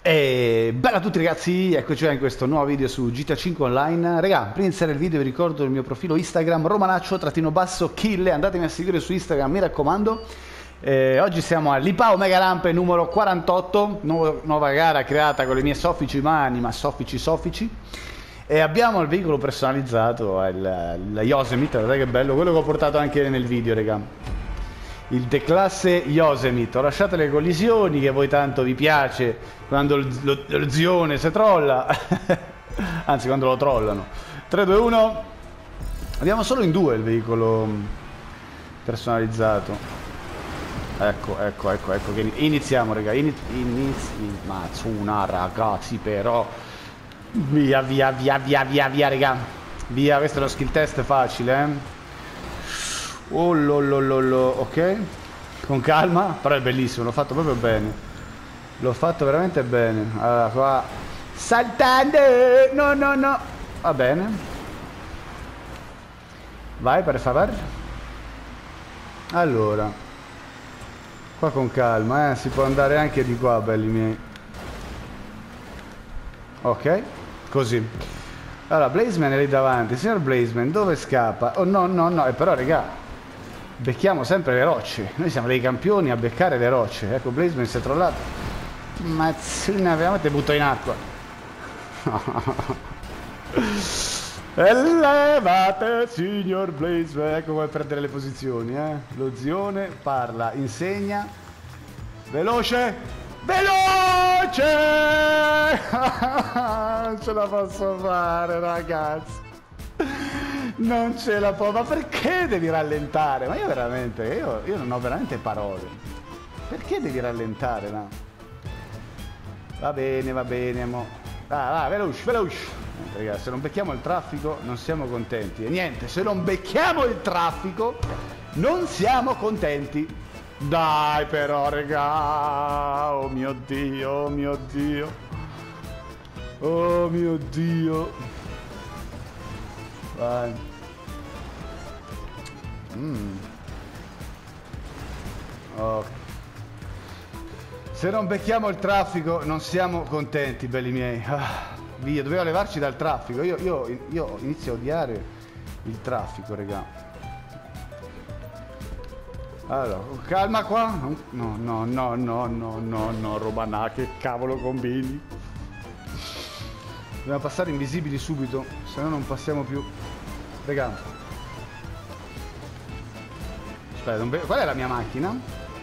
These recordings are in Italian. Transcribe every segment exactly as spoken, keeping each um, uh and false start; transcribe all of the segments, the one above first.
E bella a tutti ragazzi, eccoci in questo nuovo video su G T A cinque Online. Raga, prima di iniziare il video vi ricordo il mio profilo Instagram romanaccio-kill, andatemi a seguire su Instagram, mi raccomando. Eh, oggi siamo all'Ipao Mega Rampe numero quarantotto, nuova, nuova gara creata con le mie soffici mani, ma soffici soffici. E abbiamo il veicolo personalizzato, il, il Yosemite, guardate che bello, quello che ho portato anche nel video, raga. Il declasse Yosemite. Ho lasciato le collisioni che voi tanto vi piace quando lo, lo, lo zione si trolla, anzi quando lo trollano. tre, due, uno. Andiamo solo in due il veicolo personalizzato. Ecco, ecco, ecco, ecco che iniziamo, raga. Iniz inizi Mazzuna, ragazzi, però via, via, via, via, via, via, raga. Via, questo è lo skill test facile, eh. Oh lolololo, ok, con calma, però è bellissimo, l'ho fatto proprio bene, l'ho fatto veramente bene. Allora qua, saltando, no no no, va bene, vai per favore. Allora, qua con calma, eh, si può andare anche di qua, belli miei. Ok, così. Allora, Blazeman è lì davanti, signor Blazeman, dove scappa? Oh no no no, e però regà, becchiamo sempre le rocce, noi siamo dei campioni a beccare le rocce. Ecco, Blazeman si è trollato, mazzina, veramente butto in acqua. Elevate signor Blazeman, ecco come perdere le posizioni, eh. Lo zione parla, insegna, veloce, veloce. Non ce la posso fare, ragazzi, non ce la può, ma perché devi rallentare? Ma io veramente, io, io non ho veramente parole. Perché devi rallentare, no? Va bene, va bene, mo. Ah, va, veloce, veloce. Ragazzi, se non becchiamo il traffico non siamo contenti. E niente, se non becchiamo il traffico non siamo contenti. Dai però, raga. Oh mio Dio, oh mio Dio. Oh mio Dio. Vai. Mm. Oh. Se non becchiamo il traffico non siamo contenti, belli miei. Ah, via, doveva levarci dal traffico. Io, io, io inizio a odiare il traffico, raga. Allora, calma qua. No, no, no, no, no, no, no, Romana, che cavolo combini? Dobbiamo passare invisibili subito, se no non passiamo più. Raga, aspetta, qual è la mia macchina?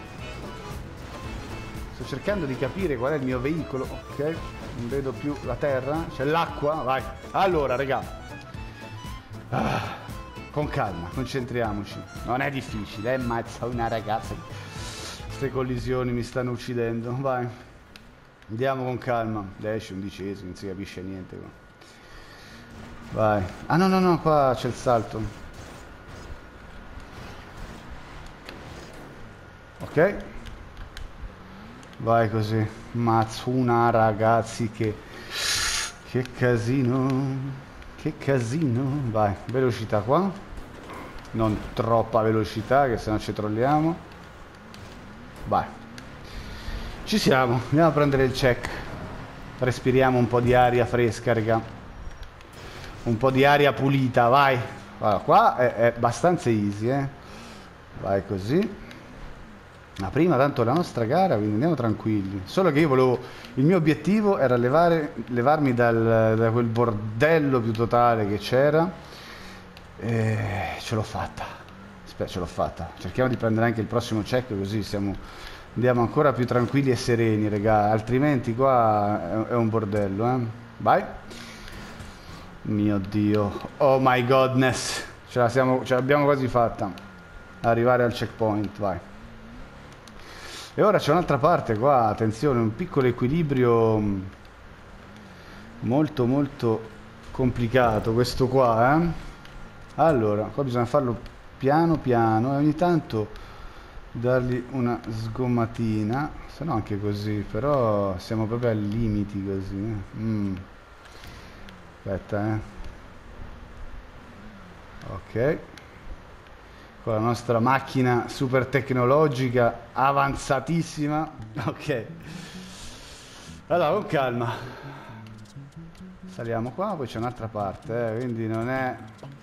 Sto cercando di capire qual è il mio veicolo. Ok, non vedo più la terra, c'è l'acqua, vai. Allora, raga, ah, con calma, concentriamoci. Non è difficile, eh, mazza una ragazza. Queste collisioni mi stanno uccidendo, vai. Andiamo con calma. Esce undicesimo, non si capisce niente qua. Vai. Ah no no no, qua c'è il salto. Ok. Vai così. Mazzuna, ragazzi, che che casino. Che casino. Vai, velocità qua. Non troppa velocità, che se no ci trolliamo. Vai. Ci siamo, andiamo a prendere il check. Respiriamo un po' di aria fresca, raga. Un po' di aria pulita, vai. Allora, qua è, è abbastanza easy, eh. Vai così. Ma prima tanto la nostra gara, quindi andiamo tranquilli. Solo che io volevo, il mio obiettivo era levare, levarmi dal, da quel bordello più totale che c'era. E ce l'ho fatta. Aspetta, ce l'ho fatta. Cerchiamo di prendere anche il prossimo check, così siamo... Andiamo ancora più tranquilli e sereni, raga, altrimenti qua è un bordello, eh. Vai. Mio Dio. Oh my godness. Ce la siamo, ce l'abbiamo quasi fatta. Arrivare al checkpoint, vai. E ora c'è un'altra parte qua, attenzione, un piccolo equilibrio molto molto complicato questo qua, eh. Allora, qua bisogna farlo piano piano e ogni tanto dargli una sgommatina, se no anche così, però siamo proprio ai limiti così, eh. mm. Aspetta, eh. Ok, con la nostra macchina super tecnologica avanzatissima. Ok, Allora, con calma. Saliamo qua, poi c'è un'altra parte, eh, quindi non è...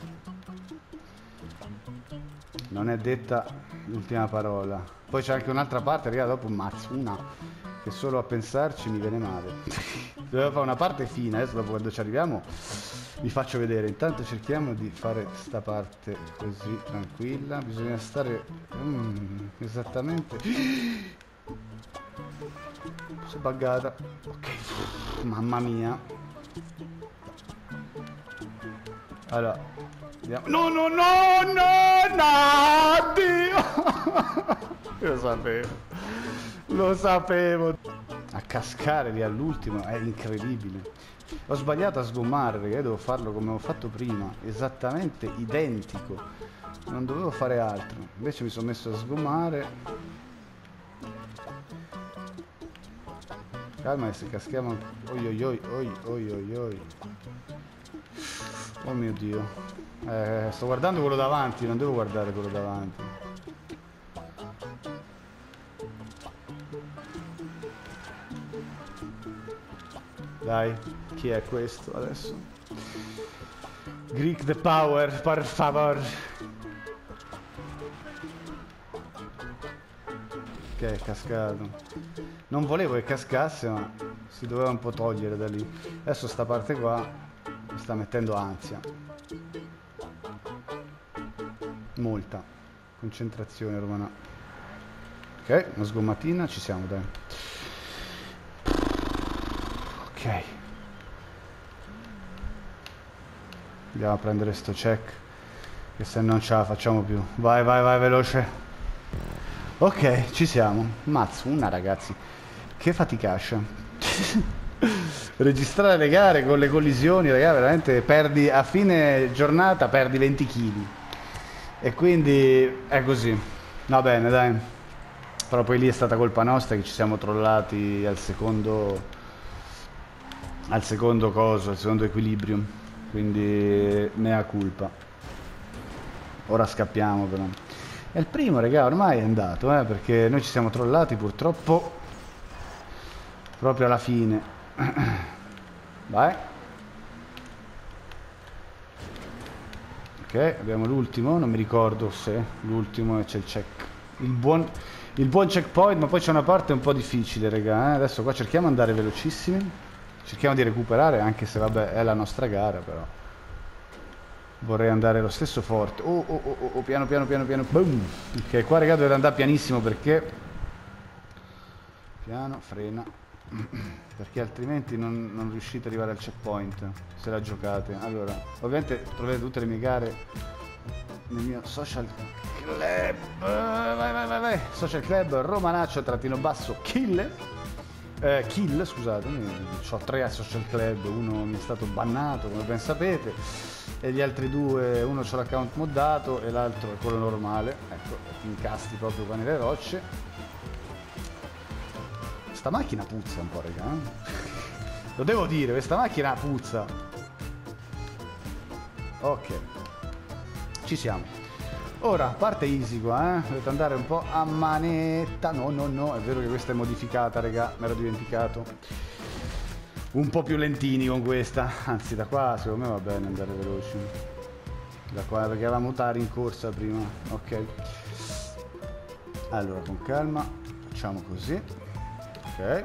Non è detta l'ultima parola. Poi c'è anche un'altra parte, raga, dopo Matsuna, che solo a pensarci mi viene male. Dovevo fare una parte fine, adesso dopo quando ci arriviamo vi faccio vedere. Intanto cerchiamo di fare sta parte così, tranquilla. Bisogna stare... Mm, esattamente... Si è buggata. Ok. Mamma mia. Allora, vediamo. No, no, no, no, no, Dio. Lo sapevo. Lo sapevo. A cascare lì all'ultimo è incredibile. Ho sbagliato a sgommare perché devo farlo come ho fatto prima. Esattamente identico. Non dovevo fare altro. Invece mi sono messo a sgommare. Calma che se caschiamo... Oi oi oi oi oi oi oi. Oh mio Dio. Eh, sto guardando quello davanti, non devo guardare quello davanti. Dai, chi è questo adesso? Greek the power, per favor. Ok, è cascato. Non volevo che cascasse, ma si doveva un po' togliere da lì. Adesso sta parte qua mi sta mettendo ansia. Molta. Concentrazione, Romana. Ok, una sgommatina, ci siamo, dai. Ok. Andiamo a prendere sto check, che se non ce la facciamo più. Vai, vai, vai, veloce. Ok, ci siamo. Matsuna, ragazzi. Che faticaccia. Registrare le gare con le collisioni, ragazzi, veramente perdi a fine giornata, perdi venti chili. E quindi è così. Va bene, dai. Però poi lì è stata colpa nostra che ci siamo trollati al secondo al secondo coso, al secondo equilibrium. Quindi mea culpa. Ora scappiamo però. È il primo, raga, ormai è andato, eh, perché noi ci siamo trollati purtroppo proprio alla fine. Vai. Ok, abbiamo l'ultimo, non mi ricordo se l'ultimo e c'è il check. Il buon, il buon checkpoint, ma poi c'è una parte un po' difficile, raga, eh. Adesso qua cerchiamo di andare velocissimi. Cerchiamo di recuperare, anche se vabbè è la nostra gara, però vorrei andare lo stesso forte. Oh, oh, oh, oh, piano, piano, piano, piano. Boom. Ok, qua raga dovete andare pianissimo perché... Piano, frena. Perché altrimenti non, non riuscite ad arrivare al checkpoint se la giocate. Allora, ovviamente trovate tutte le mie gare nel mio social club. Vai, vai, vai, vai. Social club Romanaccio trattino basso kill. Eh, kill, scusate, ho tre social club, uno mi è stato bannato come ben sapete e gli altri due, uno c'ho l'account moddato e l'altro è quello normale. Ecco, ti incasti proprio qua nelle rocce. Sta macchina puzza un po', raga, eh? Lo devo dire, questa macchina puzza. Ok, ci siamo. Ora, parte easy qua, eh? Dovete andare un po' a manetta. No, no, no, è vero che questa è modificata, raga, mi ero dimenticato. Un po' più lentini con questa. Anzi, da qua secondo me va bene andare veloci. Da qua, perché avevamo Tari in corsa prima. Ok. Allora, con calma, facciamo così. Ok.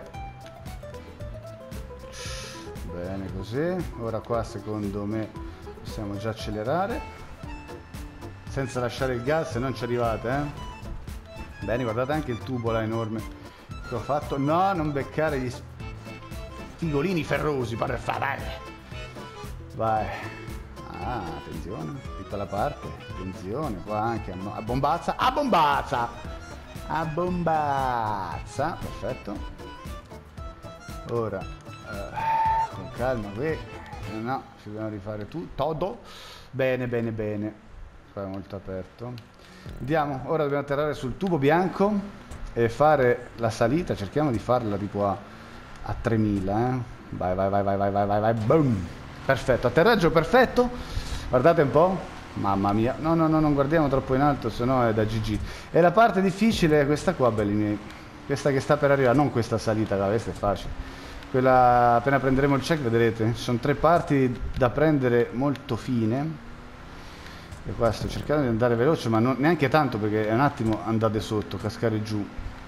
Bene così. Ora qua secondo me possiamo già accelerare. Senza lasciare il gas, se non ci arrivate, eh. Bene, guardate anche il tubo là enorme che ho fatto. No, non beccare gli spigolini ferrosi, per favore. Vai. Ah, attenzione, piccola parte. Attenzione, qua anche a bombazza. A bombazza! A bombazza. Perfetto. Ora, eh, con calma qui. No, ci dobbiamo rifare tutto. Todo. Bene, bene, bene. Qua è molto aperto. Andiamo, ora dobbiamo atterrare sul tubo bianco e fare la salita. Cerchiamo di farla tipo a, a tremila, eh. Vai, vai, vai, vai, vai, vai, vai, vai, boom. Perfetto, atterraggio perfetto. Guardate un po'. Mamma mia. No, no, no, non guardiamo troppo in alto, sennò è da G G. E la parte difficile è questa qua, belli miei. Questa che sta per arrivare, non questa salita, questa è facile. Quella, appena prenderemo il check vedrete, ci sono tre parti da prendere molto fine. E qua sto cercando di andare veloce, ma non, neanche tanto, perché è un attimo andate sotto, cascare giù.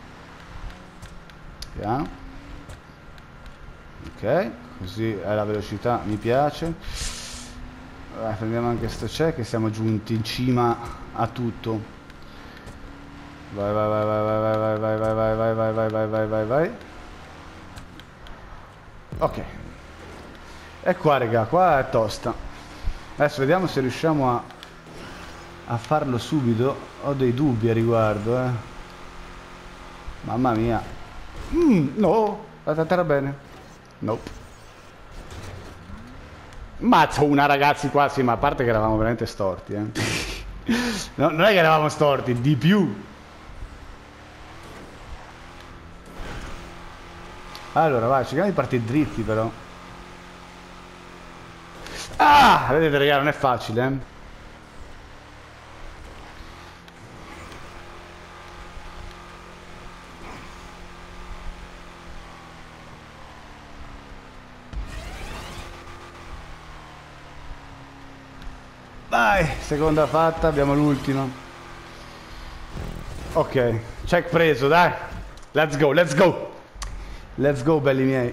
Piano. Ok, così è la velocità, mi piace. Vai, prendiamo anche sto check e siamo giunti in cima a tutto. Vai, vai, vai, vai, vai, vai, vai, vai, vai, vai, vai, vai, vai, vai, vai. Ok. E qua, raga, qua è tosta. Adesso vediamo se riusciamo a, a farlo subito. Ho dei dubbi a riguardo, eh. Mamma mia. Mm, no, la terra bene. Nope. Mazza una, ragazzi, qua sì, ma a parte che eravamo veramente storti, eh. No, non è che eravamo storti, di più. Allora, vai, cerchiamo di partire dritti, però. Ah! Vedete, raga, non è facile, eh. Vai, seconda fatta, abbiamo l'ultima. Ok, check preso, dai. Let's go, let's go. Let's go, belli miei.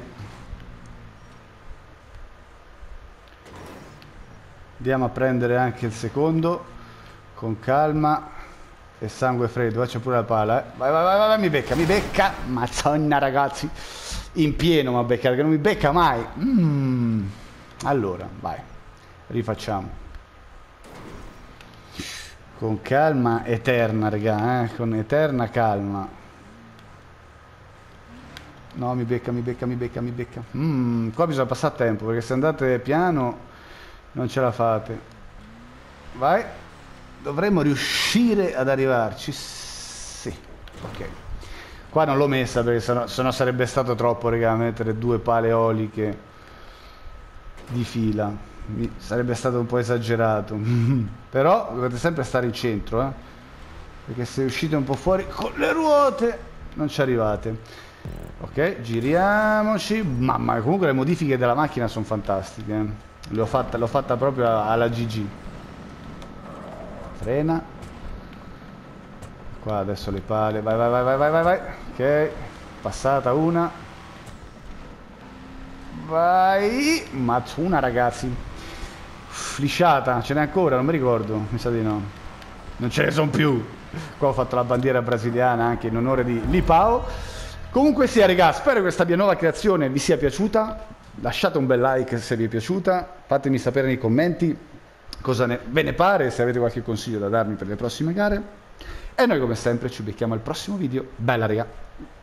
Andiamo a prendere anche il secondo con calma e sangue freddo. C'è pure la pala, eh. Vai, vai, vai, vai, mi becca, mi becca. Mazzonna, ragazzi. In pieno ma becca, perché non mi becca mai. Mm. Allora, vai. Rifacciamo. Con calma eterna, raga, eh. Con eterna calma. No, mi becca, mi becca, mi becca, mi becca. Mm, qua bisogna passare tempo, perché se andate piano non ce la fate. Vai. Dovremmo riuscire ad arrivarci. Sì. Ok. Qua non l'ho messa, perché sennò, sennò sarebbe stato troppo, raga, mettere due pale eoliche di fila. Mi, sarebbe stato un po' esagerato. Però dovete sempre stare in centro, eh. Perché se uscite un po' fuori con le ruote non ci arrivate. Ok, giriamoci. Mamma, comunque le modifiche della macchina sono fantastiche, eh. L'ho fatta, l'ho fatta proprio alla G G. Frena. Qua adesso le pale. Vai, vai, vai, vai, vai, vai, vai. Ok, passata una. Vai. Mazzuna, ragazzi. Lisciata, ce n'è ancora? Non mi ricordo. Mi sa di no. Non ce ne sono più. Qua ho fatto la bandiera brasiliana anche in onore di Lipao. Comunque sia, raga, spero che questa mia nuova creazione vi sia piaciuta. Lasciate un bel like se vi è piaciuta. Fatemi sapere nei commenti cosa ne, ve ne pare, se avete qualche consiglio da darmi per le prossime gare. E noi come sempre ci becchiamo al prossimo video. Bella, raga!